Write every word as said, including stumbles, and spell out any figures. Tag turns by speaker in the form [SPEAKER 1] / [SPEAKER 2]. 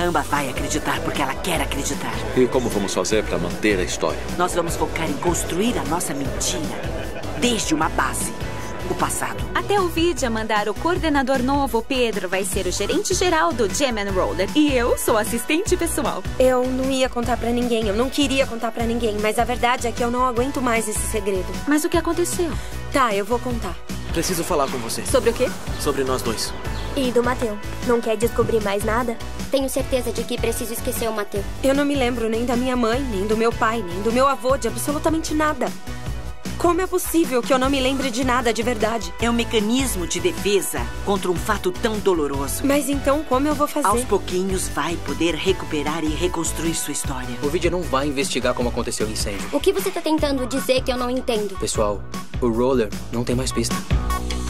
[SPEAKER 1] Amber vai acreditar porque ela quer acreditar.
[SPEAKER 2] E como vamos fazer para manter a história?
[SPEAKER 1] Nós vamos focar em construir a nossa mentira desde uma base. O passado.
[SPEAKER 3] Até o Vidya mandar o coordenador novo, Pedro vai ser o gerente geral do Gem and Roller. E eu sou assistente pessoal.
[SPEAKER 4] Eu não ia contar pra ninguém, eu não queria contar pra ninguém. Mas a verdade é que eu não aguento mais esse segredo.
[SPEAKER 3] Mas o que aconteceu?
[SPEAKER 4] Tá, eu vou contar.
[SPEAKER 5] Preciso falar com você.
[SPEAKER 4] Sobre o quê?
[SPEAKER 5] Sobre nós dois.
[SPEAKER 6] E do Mateu? Não quer descobrir mais nada? Tenho certeza de que preciso esquecer o Mateu.
[SPEAKER 4] Eu não me lembro nem da minha mãe, nem do meu pai, nem do meu avô, de absolutamente nada. Como é possível que eu não me lembre de nada de verdade?
[SPEAKER 1] É um mecanismo de defesa contra um fato tão doloroso.
[SPEAKER 4] Mas então como eu vou fazer?
[SPEAKER 1] Aos pouquinhos vai poder recuperar e reconstruir sua história.
[SPEAKER 5] O Vidya não vai investigar como aconteceu o incêndio.
[SPEAKER 6] O que você tá tentando dizer que eu não entendo?
[SPEAKER 5] Pessoal, o Roller não tem mais pista.